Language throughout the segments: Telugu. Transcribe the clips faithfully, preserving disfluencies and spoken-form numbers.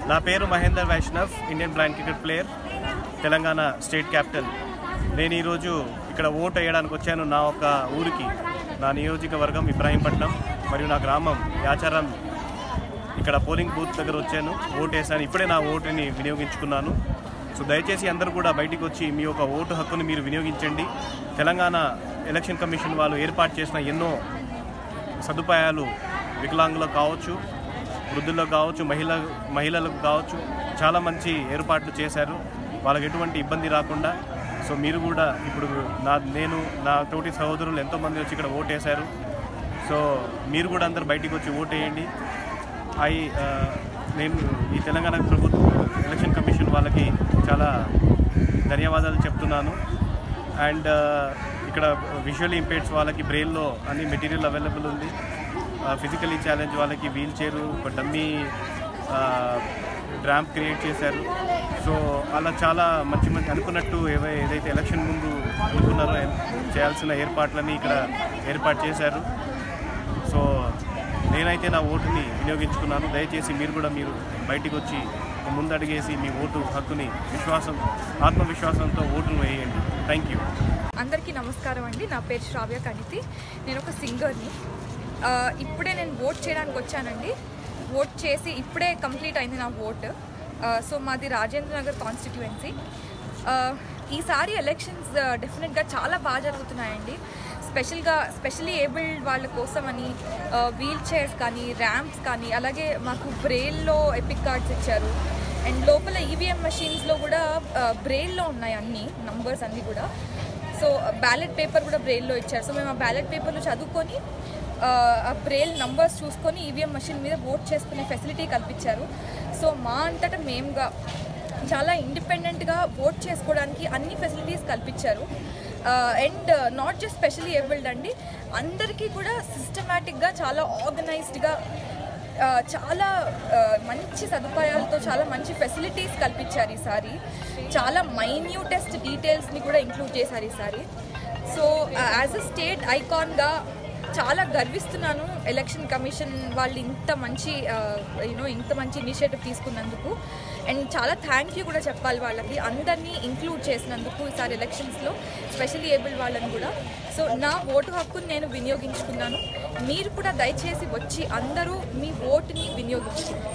నా పేరు Mahender Vaishnav, Indian blind cricket player, Telangana state capital. నేను ఈరోజు ఇక్కడ ఓటు వేయడానికి వచ్చాను. నా ఒక ఊరికి, నా నియోజకవర్గం ఇబ్రాహీంపట్నం మరియు నా గ్రామం యాచారం. ఇక్కడ పోలింగ్ బూత్ దగ్గర వచ్చాను, ఓటు వేసాను. ఇప్పుడే నా ఓటుని వినియోగించుకున్నాను. సో దయచేసి అందరూ కూడా బయటికి వచ్చి మీ యొక్క ఓటు హక్కుని మీరు వినియోగించండి. తెలంగాణ ఎలక్షన్ కమిషన్ వాళ్ళు ఏర్పాటు చేసిన ఎన్నో సదుపాయాలు వికలాంగులకు కావచ్చు, వృద్ధులకు కావచ్చు, మహిళ మహిళలకు కావచ్చు, చాలా మంచి ఏర్పాట్లు చేశారు. వాళ్ళకి ఎటువంటి ఇబ్బంది రాకుండా. సో మీరు కూడా ఇప్పుడు నా నేను నా తోటి సహోదరులు ఎంతోమంది వచ్చి ఇక్కడ ఓటు వేశారు. సో మీరు కూడా అందరు బయటికి వచ్చి ఓటు వేయండి. ఐ నేను ఈ తెలంగాణ ప్రభుత్వ ఎలక్షన్ కమిషన్ వాళ్ళకి చాలా ధన్యవాదాలు చెప్తున్నాను. అండ్ ఇక్కడ విజువల్ ఇంపేర్డ్స్ వాళ్ళకి బ్రెయిల్లో అన్ని మెటీరియల్ అవైలబుల్ ఉంది. ఫిజికలీ ఛాలెంజ్ వాళ్ళకి వీల్ చైరు, ఒక డమ్మీ ర్యాంప్ క్రియేట్ చేశారు. సో అలా చాలా మంచి మంచి అనుకున్నట్టు ఏవై ఏదైతే ఎలక్షన్ ముందు అనుకున్నారో చేయాల్సిన ఏర్పాట్లని ఇక్కడ ఏర్పాటు చేశారు. సో నేనైతే నా ఓటుని వినియోగించుకున్నాను. దయచేసి మీరు కూడా మీరు బయటికి వచ్చి ముందడిగేసి మీ ఓటు హక్కుని విశ్వాసం ఆత్మవిశ్వాసంతో ఓటును వేయండి. Thank you. అందరికీ నమస్కారం అండి. నా పేరు శ్రావ్య కణితి. నేను ఒక సింగర్ని. ఇప్పుడే నేను ఓట్ చేయడానికి వచ్చానండి. ఓట్ చేసి ఇప్పుడే కంప్లీట్ అయింది నా ఓట్. సో మాది రాజేంద్ర నగర్ కాన్స్టిట్యుయెన్సీ. ఈసారి ఎలక్షన్స్ డెఫినెట్గా చాలా బాగా జరుగుతున్నాయండి. స్పెషల్గా స్పెషల్లీ ఏబుల్డ్ వాళ్ళ కోసమని వీల్ చైర్స్ కానీ, ర్యాంప్స్ కానీ, అలాగే మాకు బ్రెయిల్లో ఎపిక్ కార్డ్స్ ఇచ్చారు. అండ్ లోపల ఈవీఎం మెషిన్స్లో కూడా బ్రెయిల్లో ఉన్నాయి అన్ని నంబర్స్ అన్నీ కూడా. సో బ్యాలెట్ పేపర్ కూడా బ్రెయిల్లో ఇచ్చారు. సో మేము ఆ బ్యాలెట్ పేపర్లో చదువుకొని ఆ బ్రెయిల్ నంబర్స్ చూసుకొని ఈవీఎం మెషిన్ మీద ఓట్ చేసుకునే ఫెసిలిటీ కల్పించారు. సో మా అంతటా మేముగా చాలా ఇండిపెండెంట్గా ఓట్ చేసుకోవడానికి అన్ని ఫెసిలిటీస్ కల్పించారు. And not just specially abled అండి, అందరికీ కూడా సిస్టమేటిక్గా చాలా ఆర్గనైజ్డ్గా చాలా మంచి సదుపాయాలతో చాలా మంచి ఫెసిలిటీస్ కల్పించారు ఈసారి. చాలా మైన్యూటెస్ట్ డీటెయిల్స్ని కూడా ఇంక్లూడ్ చేశారు ఈసారి. సో యాజ్ అ స్టేట్ ఐకాన్గా చాలా గర్విస్తున్నాను ఎలక్షన్ కమిషన్ వాళ్ళు ఇంత మంచి యూనో ఇంత మంచి ఇనిషియేటివ్ తీసుకున్నందుకు. అండ్ చాలా థ్యాంక్ యూ కూడా చెప్పాలి వాళ్ళకి, అందరినీ ఇంక్లూడ్ చేసినందుకు ఈసారి ఎలక్షన్స్లో, స్పెషల్లీ ఏబుల్డ్ వాళ్ళని కూడా. సో నా ఓటు హక్కుని నేను వినియోగించుకున్నాను. మీరు కూడా దయచేసి వచ్చి అందరూ మీ ఓటుని వినియోగించుకోండి.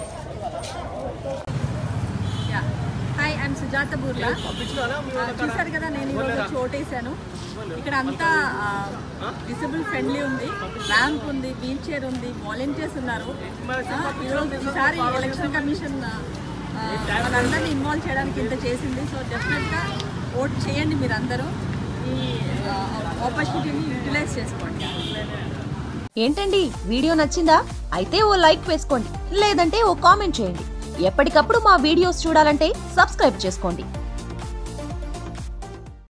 Hi, I'm Sujatha Burla. చూసారు కదా, నేను ఈరోజు ఓటేసాను. ఇక్కడ అంతా డిసేబుల్ ఫ్రెండ్లీ ఉంది, ర్యాంప్ ఉంది, వీల్ చైర్ ఉంది, వాలంటీర్స్ ఉన్నారు. ఈరోజు ఈసారి ఎలక్షన్ కమిషన్ వాళ్ళందరినీ ఇన్వాల్వ్ చేయడానికి ఇంత చేసింది. సో డెఫినెట్గా ఓట్ చేయండి మీరు అందరూ. ఈ ఆపర్చునిటీని యూటిలైజ్ చేసుకోండి. ఏంటండి, వీడియో నచ్చిందా? అయితే ఓ లైక్ వేసుకోండి, లేదంటే ఓ కామెంట్ చేయండి. ఎప్పటికప్పుడు మా వీడియోస్ చూడాలంటే సబ్స్క్రైబ్ చేసుకోండి.